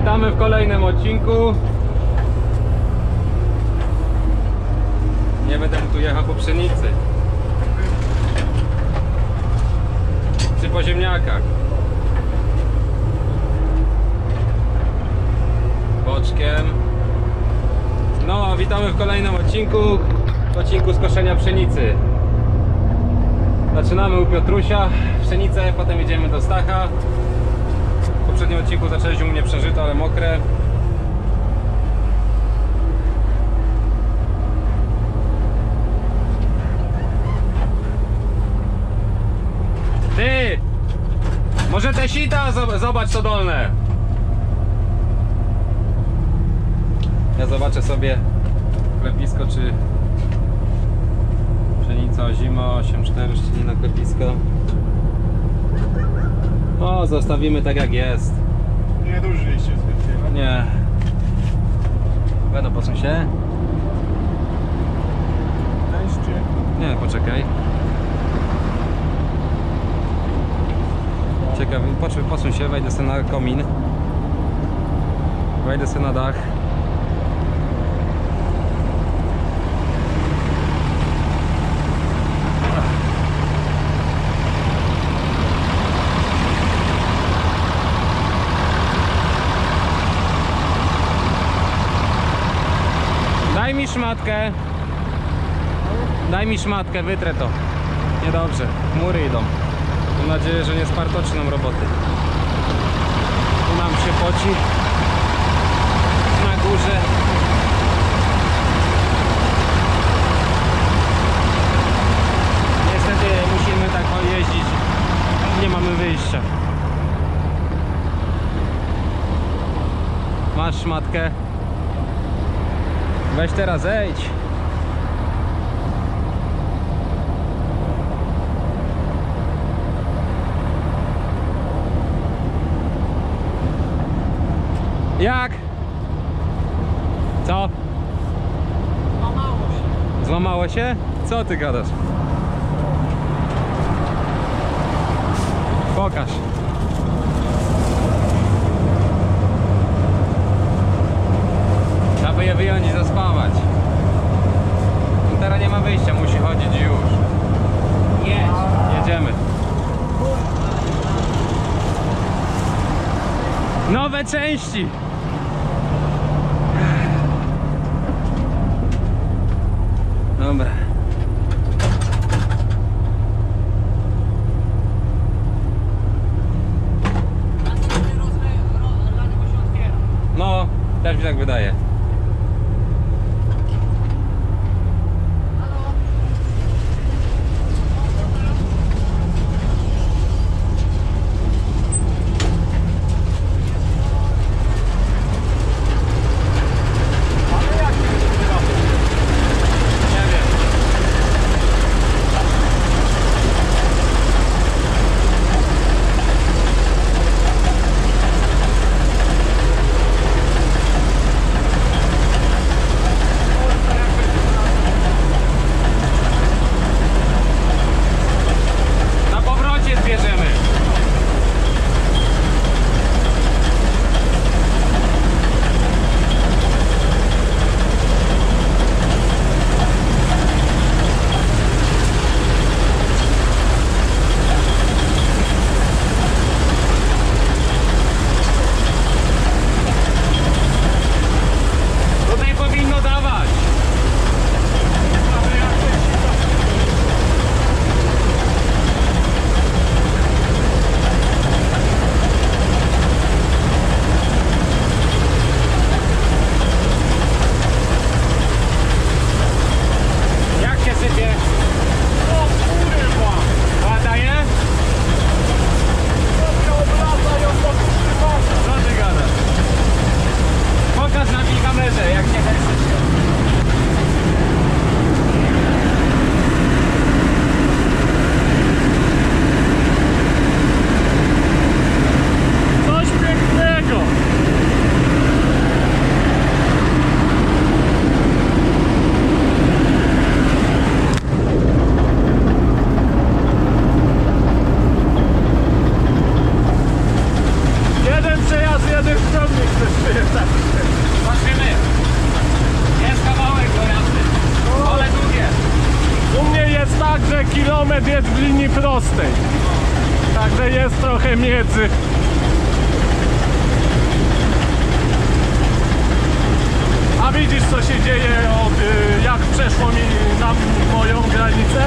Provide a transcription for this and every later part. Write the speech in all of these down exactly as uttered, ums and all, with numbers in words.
Witamy w kolejnym odcinku. Nie będę mu tu jechał po pszenicy czy po ziemniakach. Boczkiem. No, witamy w kolejnym odcinku. Odcinku z koszenia pszenicy. Zaczynamy u Piotrusia pszenicę, potem jedziemy do Stacha. W poprzednim odcinku zaczęliśmy u mnie przeżyto, ale mokre. Ty! Może te sita zobacz co dolne. Ja zobaczę sobie klepisko, czy pszenica ozima osiem cztery szczelina klepisko. O, zostawimy tak jak jest. Nie duży się specjalnie. Nie. Będą posuń się. Deszczy. Nie, poczekaj. Ciekawe, poczekaj, posuń się, wejdę sobie na komin. Wejdę sobie na dach. Daj mi szmatkę. Daj mi szmatkę, wytrę to. Niedobrze, chmury idą. Mam nadzieję, że nie spartoczy nam roboty. Tu nam się poci. Na górze. Niestety musimy tak jeździć. Nie mamy wyjścia. Masz szmatkę. Weź teraz, zejdź. Jak? Co? Złamało się. Złamało się? Co ty gadasz? Pokaż. Trzeba by je wyjąć i zaspawać. No teraz nie ma wyjścia, musi chodzić już. Jedź. Jedziemy. Nowe części. Dobra. No, też mi tak wydaje. przed jest w linii prostej. Także jest trochę miedzy. A widzisz, co się dzieje, od, y, jak przeszło mi na moją granicę?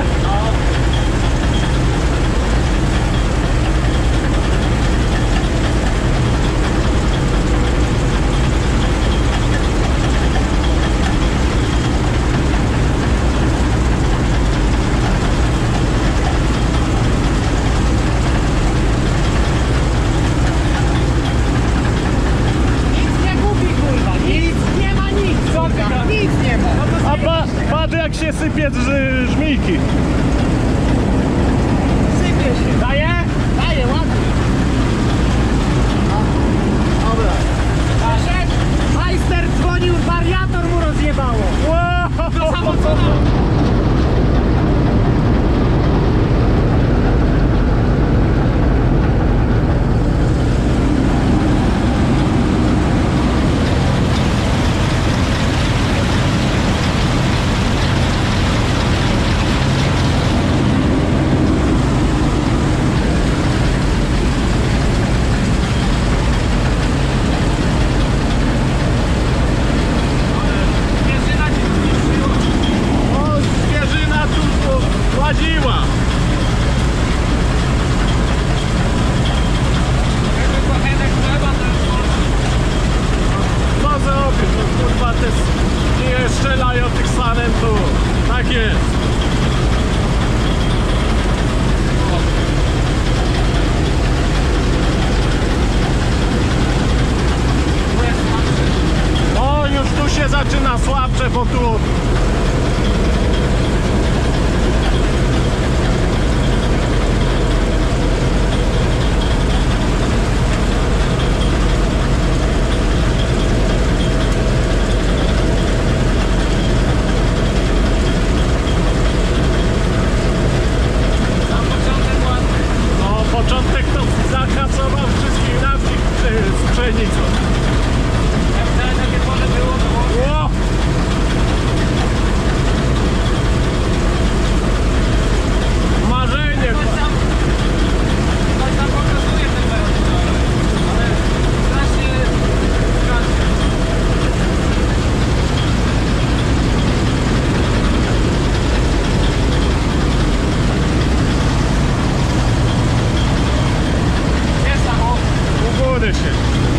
A pa, patrz jak się sypie z żmijki. Sypie się. Daje? Daje, ładnie. Dobra. Krzysiek, majster dzwonił, wariator mu rozjebało. Wow. To samo co nam. O, zwierzyna tu łaziła. Co zrobisz? No kurwa, te nie strzelają tych sanem tu. Tak jest. No już tu się zaczyna słabsze, bo tu no, początek to zahacował wszystkich na wsi z pszenicą. Ło! Marzenie! U góry się.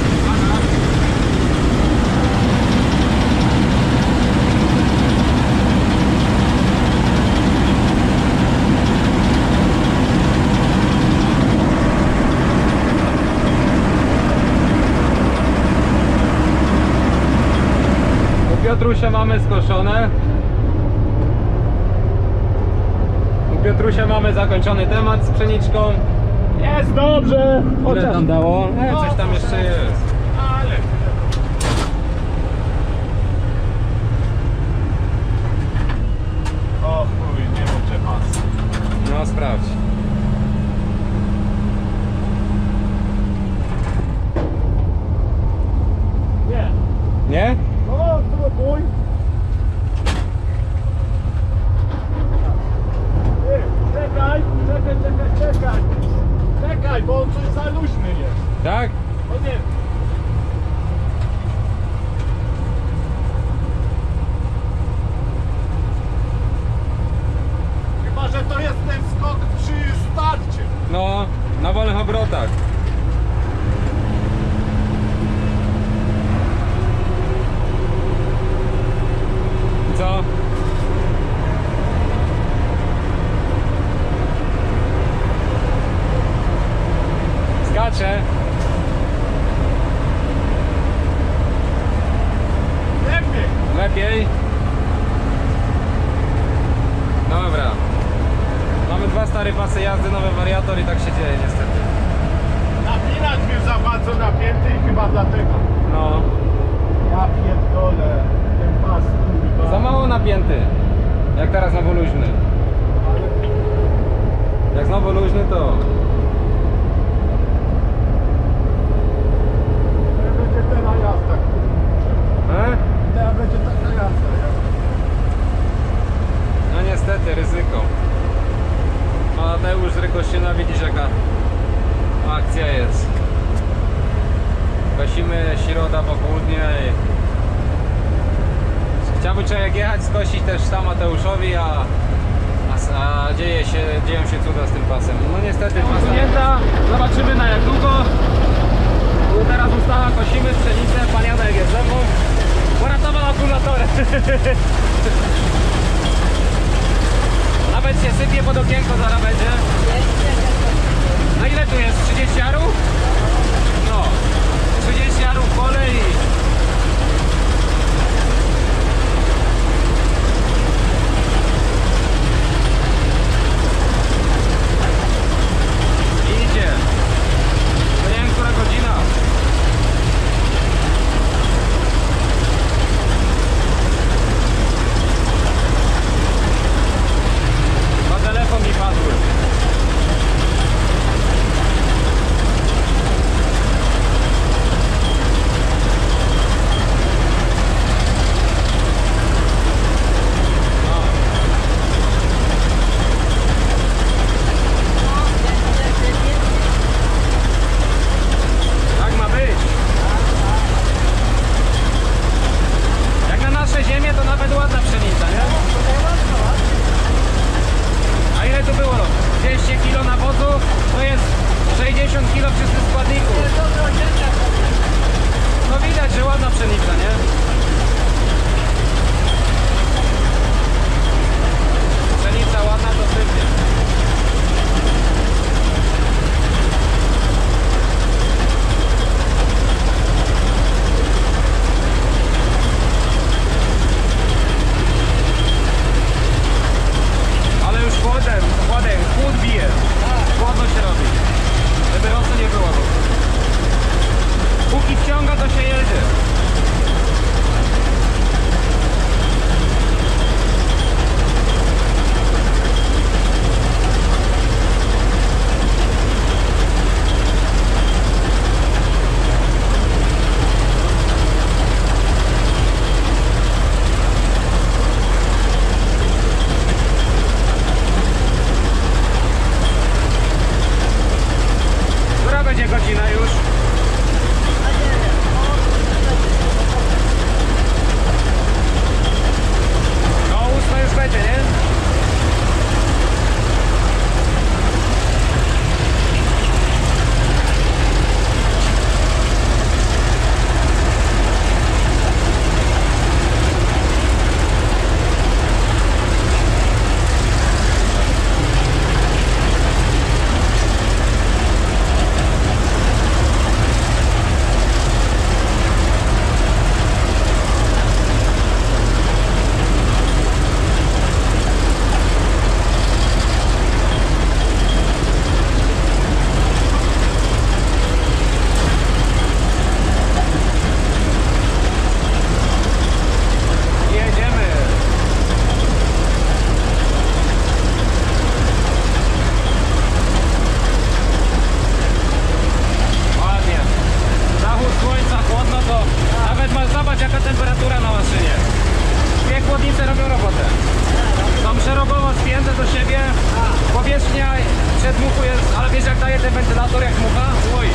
U Piotrusia mamy skoszone. U Piotrusia mamy zakończony temat z pszeniczką. Jest dobrze! Ile tam dało? E, coś tam jeszcze jest. Ale... O chuj, nie może pas. No sprawdź. Nie. Nie? No, spróbuj. Ty, czekaj, czekaj, czekaj, czekaj. Czekaj, bo on coś za luźny jest. Tak? O nie. Chyba, że to jest ten skok przy starcie. No, na wolnych obrotach. Co? Skacze. Lepiej. Lepiej. Dobra. Mamy dwa stare pasy jazdy, nowy wariator i tak się dzieje niestety. Napinać mnie za bardzo napięty i chyba dlatego. No. Ja pierdolę, ten pas, kurwa. Za mało napięty. Jak teraz znowu luźny. Jak znowu luźny to... To będzie teraz jazda, kurwa. E? Teraz będzie taka jazda, ja. No niestety, ryzyko. kosimy środa, popołudnie i chciałby człowiek jechać, skosić też tam Mateuszowi, a, a, a dzieje się, dzieją się cuda z tym pasem. No niestety pas usunięta, zobaczymy na jak długo. Teraz ustawa, kosimy pszenicę, pan Janek jest ze mną. Uratował akumulatorem. Nawet się sypie pod okienko, zaraz będzie. Na ile tu jest? trzydzieści arów? No, trzydzieści arów pole i... Idzie. To nie wiem, która godzina. Chyba telefon mi padł. Tak ma być. Jak na nasze ziemię to nawet ładna pszenica, nie? A ile tu było? dwieście kilo nawozu to jest sześćdziesiąt kilo czystych składników. No widać, że ładna pszenica, nie? Pszenica ładna to sypie. Ale już chłodem, chłodem, chłód bije. Chłodno się robi. Żeby rosy nie było. Póki wciąga, to się jedzie. Która będzie godzina już? No ósma już będzie, nie? Jedziemy. Ładnie. Zachód słońca, chłodno to nawet masz zobacz jaka temperatura na maszynie. Dwie chłodnice robią robotę. Są szerokowo spięte do siebie. Powierzchnia przedmuchu jest, ale wiesz jak daje ten wentylator jak mucha? Oj.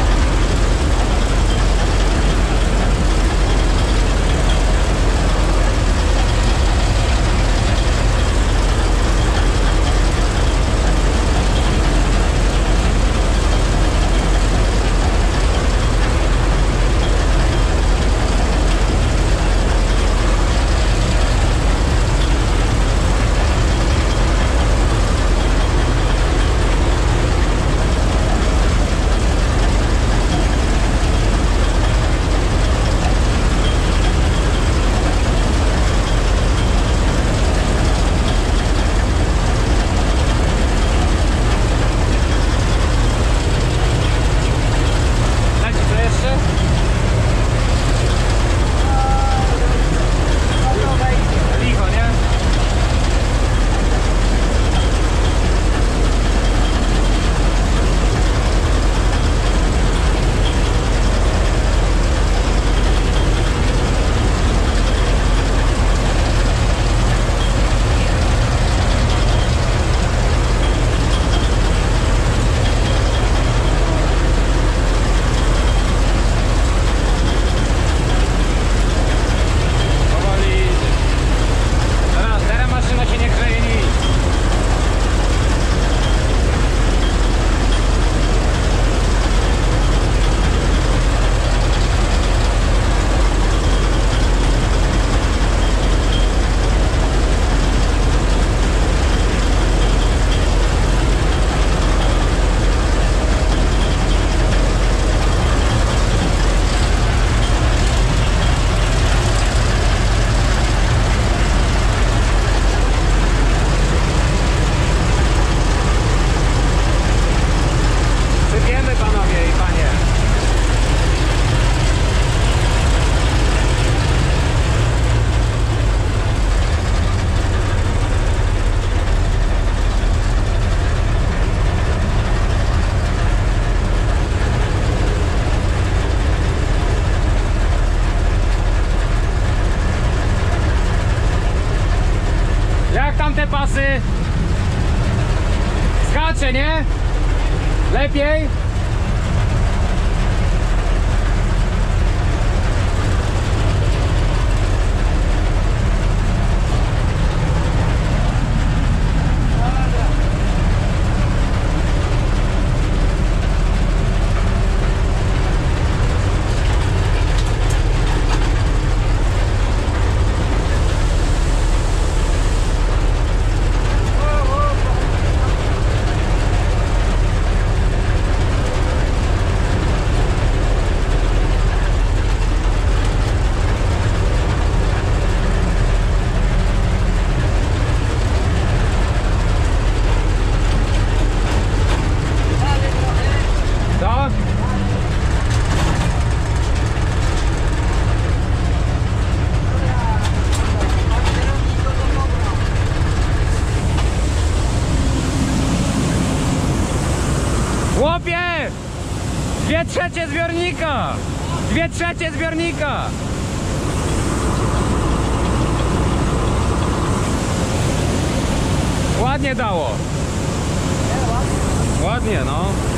Skacze, nie? Lepiej? Co? Chłopie! Dwie trzecie zbiornika! Dwie trzecie zbiornika! Ładnie dało. Ładnie, no.